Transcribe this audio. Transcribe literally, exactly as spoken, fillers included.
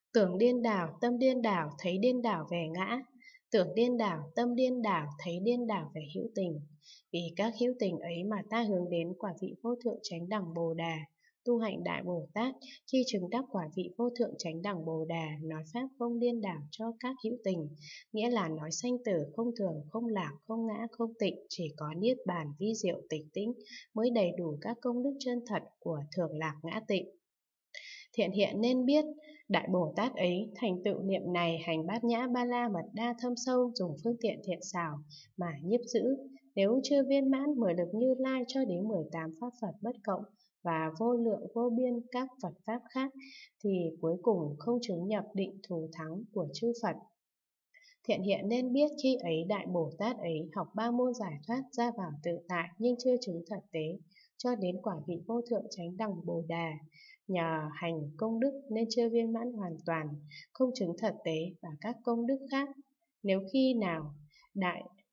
Tưởng điên đảo, tâm điên đảo, thấy điên đảo về ngã. Tưởng điên đảo, tâm điên đảo, thấy điên đảo về hữu tình. Vì các hữu tình ấy mà ta hướng đến quả vị vô thượng chánh đẳng Bồ Đà. Tu hạnh Đại Bồ Tát, khi chứng đắc quả vị vô thượng chánh đẳng Bồ Đà, nói pháp không điên đảo cho các hữu tình, nghĩa là nói sanh tử không thường, không lạc, không ngã, không tịnh, chỉ có niết bàn vi diệu tịch tĩnh, mới đầy đủ các công đức chân thật của thường lạc ngã tịnh. Thiện hiện nên biết, Đại Bồ Tát ấy thành tựu niệm này hành bát nhã ba la mật đa thâm sâu, dùng phương tiện thiện xảo mà nhiếp giữ. Nếu chưa viên mãn mười lực Như Lai cho đến mười tám pháp Phật bất cộng và vô lượng vô biên các Phật pháp khác, thì cuối cùng không chứng nhập định thù thắng của chư Phật. Thiện hiện nên biết, khi ấy Đại Bồ Tát ấy học ba môn giải thoát, ra vào tự tại, nhưng chưa chứng thật tế, cho đến quả vị vô thượng chánh đẳng Bồ Đà. Nhờ hành công đức nên chưa viên mãn hoàn toàn, không chứng thật tế và các công đức khác. Nếu khi nào Đại